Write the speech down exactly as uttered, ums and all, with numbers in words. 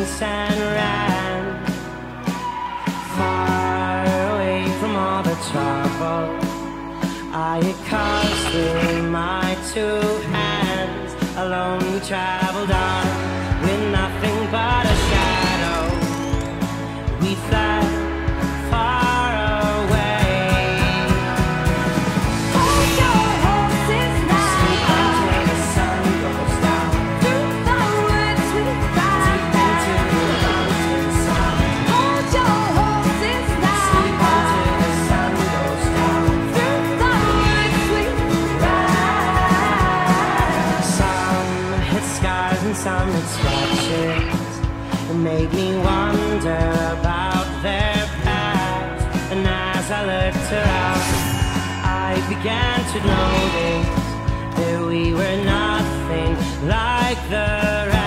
drinks and ran far away from all the trouble I had caused with my two hands. Alone we traveled on with nothing but a shadow. We fled far away. Hold your horses now. Sleep until the sun goes down. Through the woods we ride. Deep into the mountain side. Hold your horses now. Sleep until the sun goes down. Through the woods we ride. Some hit scars and some hit scratches. It made me wonder about their past. And as I looked around, I began to notice that we were nothing like the rest.